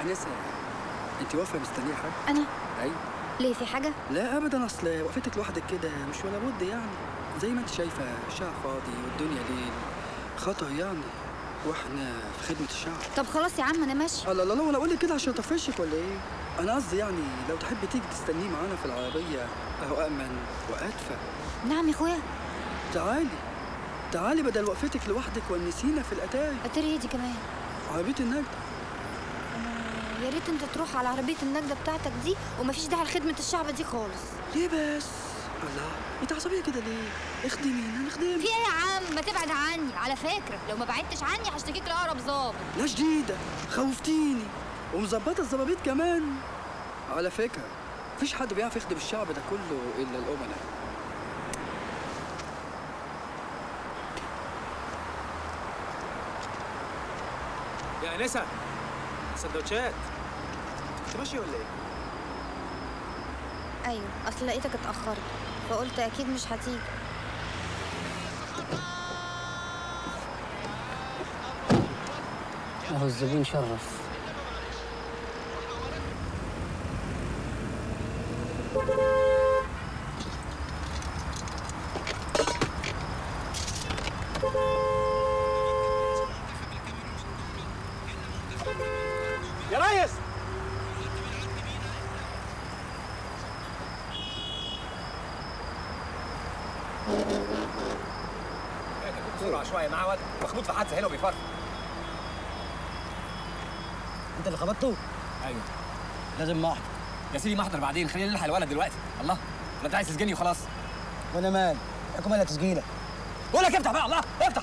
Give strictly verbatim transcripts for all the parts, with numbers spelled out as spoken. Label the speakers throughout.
Speaker 1: انسه، انت واقفه مستنيه حاجه؟
Speaker 2: انا؟
Speaker 1: ايوه.
Speaker 2: ليه، في حاجه؟
Speaker 1: لا ابدا، اصل وقفتك لوحدك كده مش ولا بد يعني، زي ما انت شايفه الشارع فاضي والدنيا ليل، خطر يعني، واحنا في خدمه الشعب.
Speaker 2: طب خلاص يا عم انا ماشي.
Speaker 1: لا لا لا، وانا اقول لك كده عشان اطفشك ولا ايه؟ انا قصدي يعني لو تحبي تيجي تستنيه معانا في العربيه اهو امن وادفى.
Speaker 2: نعم يا اخويا.
Speaker 1: تعالي تعالي بدل وقفتك لوحدك ونسينا في الاتاري.
Speaker 2: اتاري ايه دي كمان؟
Speaker 1: عربيه النجدة.
Speaker 2: يا ريت انت تروح على عربيه النجدة بتاعتك دي، ومفيش داعي لخدمه الشعب دي خالص.
Speaker 1: ليه بس؟ الله، انت عصبيه كده ليه؟ اخدمينا نخدمك.
Speaker 2: في ايه يا عم؟ ما تبعد عني، على فكره لو ما بعدتش عني هشتكيك لاقرب ظابط.
Speaker 1: لا جديده، خوفتيني ومظبطه الظبابيط كمان. على فكره مفيش حد بيعرف يخدم الشعب ده كله الا الامناء.
Speaker 3: يا انسه، سندوتشات. انت ماشيه ولا ايه؟
Speaker 2: ايوه، اصل لقيتك اتاخرت فقلت اكيد مش هتيجي.
Speaker 4: اهو الزبون شرف.
Speaker 3: يا ريس، بسرعة شوية، معاه واد مخبوط في حادثة هنا وبيفرق.
Speaker 4: انت اللي خبطته؟
Speaker 3: ايوه.
Speaker 4: لازم محضر.
Speaker 3: يا سيدي محضر بعدين، خلينا نلحق الولد دلوقتي. الله، ولا انت عايز تسجني وخلاص؟
Speaker 4: وانا مال؟ حكم ولا تسجيلك؟
Speaker 3: بقول لك افتح بقى، الله افتح.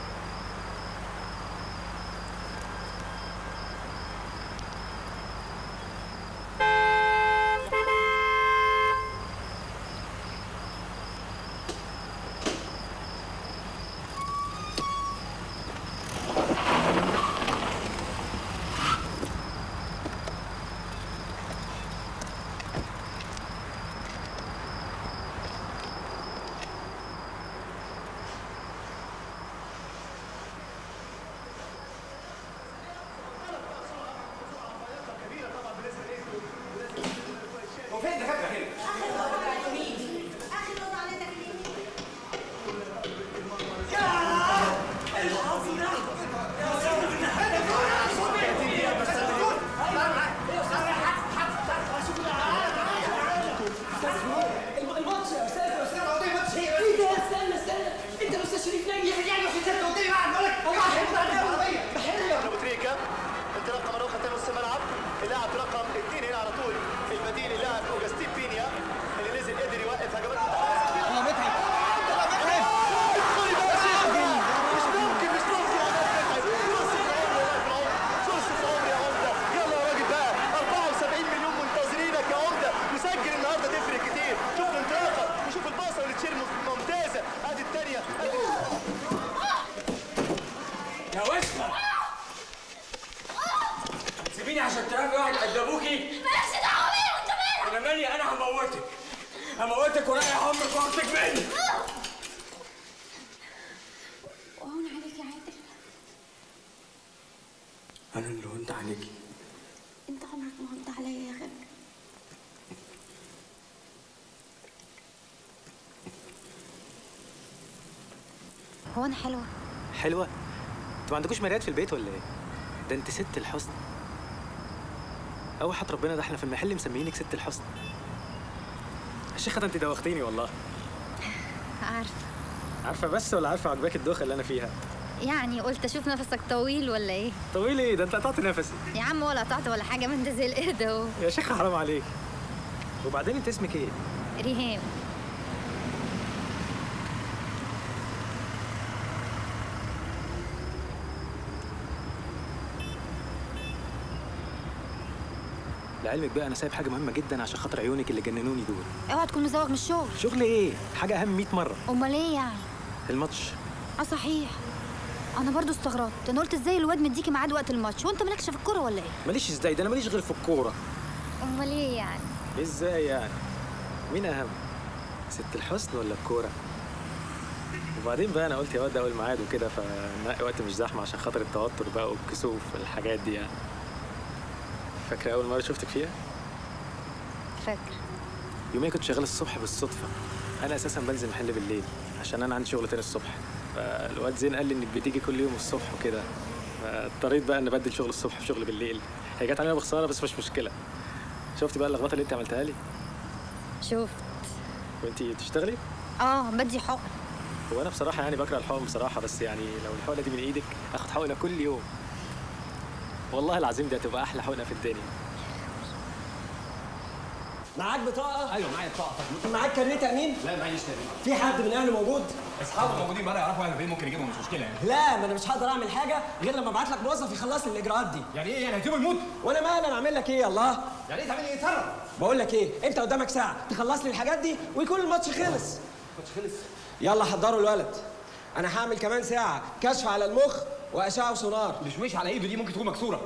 Speaker 2: هو انا حلوه؟
Speaker 3: حلوه؟ انتوا ما عندكوش مرايات في البيت ولا ايه؟ ده انت ست الحسن. اوحد ربنا، ده احنا في المحل مسميينك ست الحسن. يا شيخه ده انت دوختيني والله.
Speaker 2: عارفه.
Speaker 3: عارفه بس ولا عارفه عجباك الدوخه اللي انا فيها؟
Speaker 2: يعني قلت اشوف نفسك طويل ولا ايه؟
Speaker 3: طويل ايه؟ ده انت قطعت نفسي.
Speaker 2: يا عم ولا قطعت ولا حاجه، من ده زي القرد اهو.
Speaker 3: يا شيخه حرام عليك. وبعدين انت اسمك ايه؟
Speaker 2: ريهام.
Speaker 3: لعلمك بقى انا سايب حاجه مهمه جدا عشان خاطر عيونك اللي جننوني دول.
Speaker 2: اوعى تكون مزوغ من الشغل.
Speaker 3: شغل ايه؟ حاجه اهم مية مره.
Speaker 2: امال ايه يعني؟
Speaker 3: الماتش.
Speaker 2: اه صحيح، انا برضو استغربت. انا قلت ازاي الواد مديكي ميعاد وقت الماتش وانت مالكش في الكوره ولا ايه؟
Speaker 3: ماليش ازاي؟ ده انا ماليش غير في الكوره.
Speaker 2: امال ايه يعني؟
Speaker 3: ازاي يعني؟ مين اهم؟ ست الحسن ولا الكوره؟ وبعدين بقى انا قلت يا واد ده اول ميعاد وكده، فنقي وقت مش زحمه عشان خاطر التوتر بقى والكسوف والحاجات دي يعني. فاكره اول مره شفتك فيها؟
Speaker 2: فاكر.
Speaker 3: يوميا كنت شغال الصبح بالصدفه. انا اساسا بنزل محل بالليل عشان انا عندي شغل تاني الصبح. فالواد زين قال لي انك بتيجي كل يوم الصبح وكده، فاضطريت بقى ان ابدل شغل الصبح في شغل بالليل. هي جت علينا بخساره بس مش مشكله. شفتي بقى اللخبطه اللي انت عملتها لي؟
Speaker 2: شفت.
Speaker 3: وانتي بتشتغلي؟
Speaker 2: اه بدي حقن.
Speaker 3: هو انا بصراحه يعني بكره الحقن بصراحه، بس يعني لو الحقنه دي من ايدك اخد حقنه كل يوم. والله العظيم دي هتبقى احلى حقنه في الدنيا.
Speaker 5: معاك بطاقة؟
Speaker 6: ايوه معايا بطاقه.
Speaker 5: معاك كارنيه تأمين؟
Speaker 6: لا معيش تأمين.
Speaker 5: في حد من أهله موجود؟
Speaker 6: اصحابه موجودين بره يعرفوا انا فين، ممكن يجيبهم، مش مشكله يعني.
Speaker 5: لا، ما أنا مش هقدر أعمل حاجة غير لما أبعت لك موظف يخلص لي الإجراءات دي.
Speaker 6: يعني ايه يعني هيسيبه يموت؟
Speaker 5: وأنا مالي، أنا أعمل لك إيه؟ الله.
Speaker 6: يعني ايه تعمل ايه؟ اتصرف.
Speaker 5: بقول لك إيه؟ أنت قدامك ساعة تخلص لي الحاجات دي ويكون الماتش خلص.
Speaker 6: الماتش خلص.
Speaker 5: يلا حضروا الولد. أنا هعمل كمان ساعة كشف على المخ وأشعة وسونار.
Speaker 6: مش ماشي على ايده دي ممكن تكون مكسوره.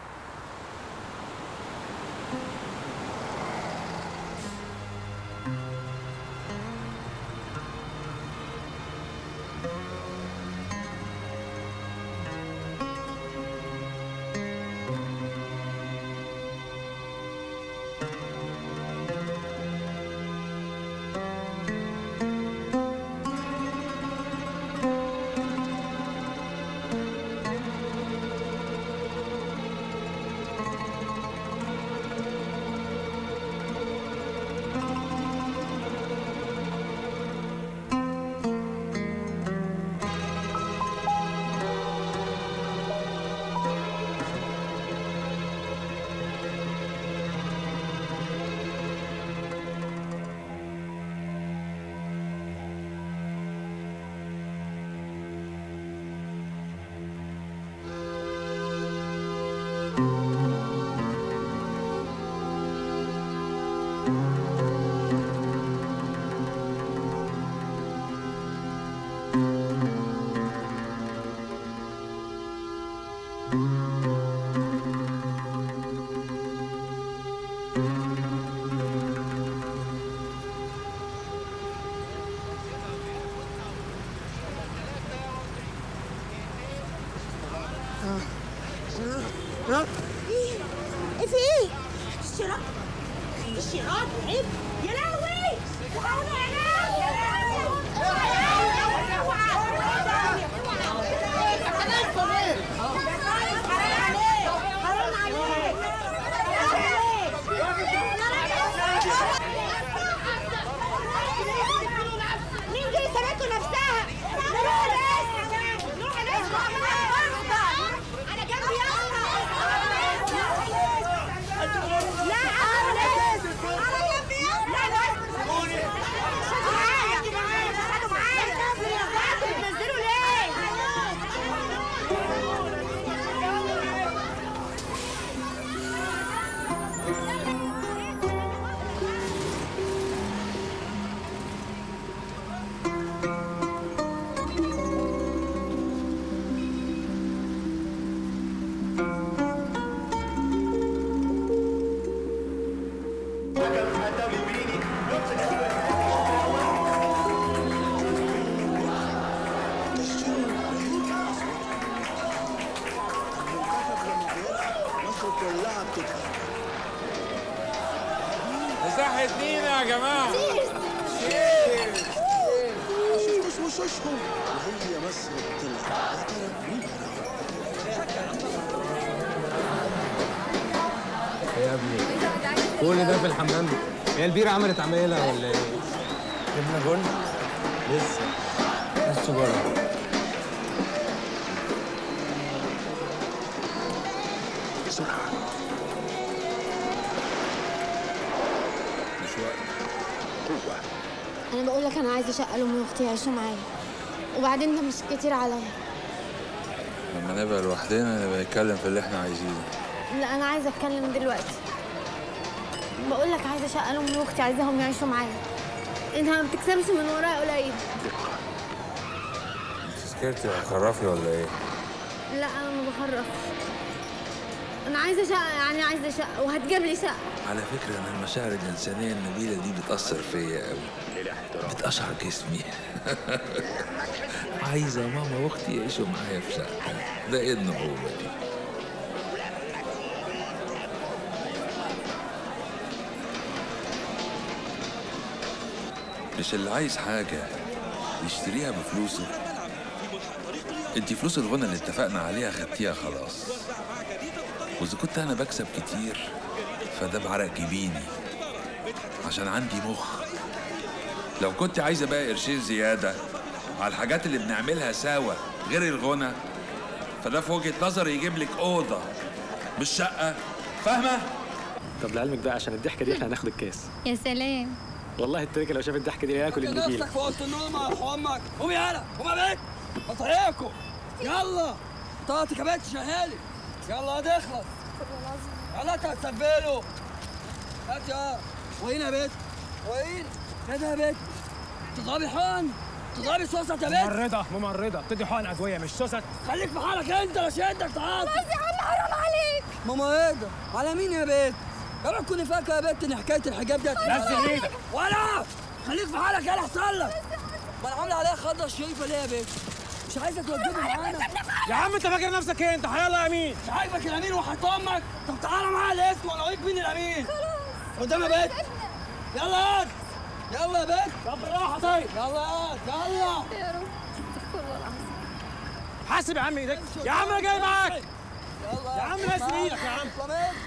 Speaker 7: ايه في ايه؟ الشراط الشراط عيب يا لهوي وقعونا يا لهوي يا مين جاي سرقته نفسها؟ نروح ناس نروح ناس على جنب يلا لا على جنب يلا لا شدوا معايا شدوا معايا بتنزلوا ليه؟
Speaker 8: مساحة مينا يا جماعة.
Speaker 9: شفتش وشوشهم وهي مصر بتطلع. يا ترى مين
Speaker 8: يا ابني كل ده في الحمام؟ هي البيرة عملت عمايلها ولا ايه؟ جبنا جول؟ لسه لسه بره.
Speaker 9: بسرعة مش وقت قوة.
Speaker 2: انا بقول لك انا عايزه شقه لامي واختي يعيشوا معايا، وبعدين ده مش كتير عليا.
Speaker 10: لما نبقى لوحدنا نبقى نتكلم في اللي احنا عايزينه.
Speaker 2: لا انا عايزه اتكلم دلوقتي. بقول لك عايزه شقه لامي واختي، عايزاهم يعيشوا معايا. انت ما بتكسبش من ورايا قليل.
Speaker 10: انت سكرتي هتخرفي ولا ايه؟
Speaker 2: لا انا ما بخرفش. انا عايزه شقه، يعني عايزه شقه وهتجيب لي شقه.
Speaker 10: على فكره انا المشاعر الانسانيه النبيله دي بتاثر فيا قوي، بتقشعر جسمي. عايزه ماما واختي يعيشوا معايا في شقه، ده ايه النعومه دي؟ مش اللي عايز حاجة يشتريها بفلوسه. انت فلوس الغنى اللي اتفقنا عليها خدتيها خلاص، واذا كنت انا بكسب كتير فده بعرق جبيني عشان عندي مخ. لو كنت عايزة بقى قرشين زيادة على الحاجات اللي بنعملها سوا غير الغنى، فده في وجهة نظري يجيب لك أوضة مش شقة، فاهمة؟
Speaker 3: طب لعلمك بقى عشان الضحكه دي احنا هناخد الكاس.
Speaker 2: يا سلام.
Speaker 3: والله التركه لو شاف الضحكه دي هياكل النجيله.
Speaker 1: نفسك في اوضه النوم يا امك. قومي يالا قومي يا بنت بطريقكم. يلا طاقتك يا بنت شهالي. يلا هتخلص. يلا انت هتسبله. هات يا وين يا بنت؟ وين؟ ايه ده يا بنت؟ تضربي حقن؟ تضربي سوست يا بنت؟
Speaker 6: ممرضة ممرضة بتدي حقن أدوية مش سوست.
Speaker 1: خليك في حالك انت لا شدك تعال.
Speaker 2: بس يا عم حرام عليك.
Speaker 1: ماما ايه ده؟ على مين يا بنت؟ اوعي تكوني فاكره يا بنت ان حكايه الحجاب دي
Speaker 6: نزل ايدك.
Speaker 1: ولا خليك في حالك يلا احسن لك. ما انا عامله عليها خضه شريفه ليه يا بنت؟ مش عايزه توجبي معانا.
Speaker 6: يا عم انت فاكر نفسك ايه؟ انت حيالله يا امين.
Speaker 1: مش عاجبك الامين وحيط امك؟ طب تعالى معايا الاسم وانا اوريك مين الامين. خلاص قدام يا بنت. يلا هات يلا يا بنت.
Speaker 6: طب بالراحة طيب.
Speaker 1: يلا هات يلا.
Speaker 2: يا رب استغفر الله العظيم.
Speaker 6: حاسب يا عم ايدك. يا عم انا جاي معاك.
Speaker 1: يلا
Speaker 6: يا عم ناس ايدك يا عم.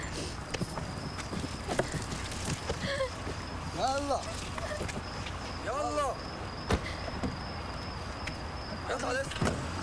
Speaker 1: يلا يلا اطلع لسه.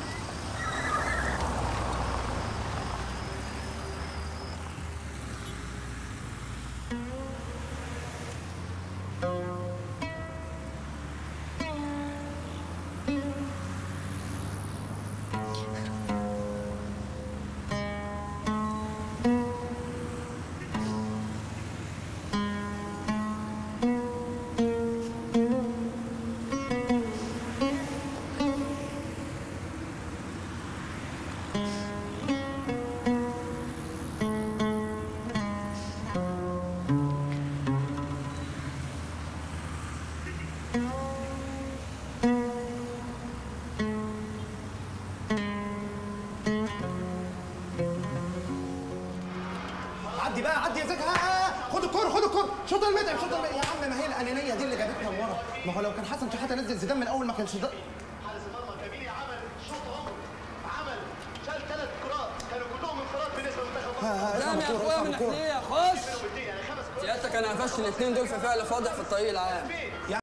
Speaker 11: عدي بقى عدي يا زكي. خد الكوره خد الكوره شوط المتعب شوط المتعب. يا عم ما هي الانانيه دي اللي جابتنا لورا. ما هو لو كان حسن شحاته نزل زيدان من الاول ما كانش ده.
Speaker 9: حارس المرمى كبيري عمل شوط عمر، عمل شال ثلاث كرات كانوا كلهم انفراد بالنسبه لمنتخب مصر.
Speaker 1: نعم يا اخويا من ناحيه خش. سيادتك انا قفشت الاثنين دول في فعل فاضح في الطريق العام.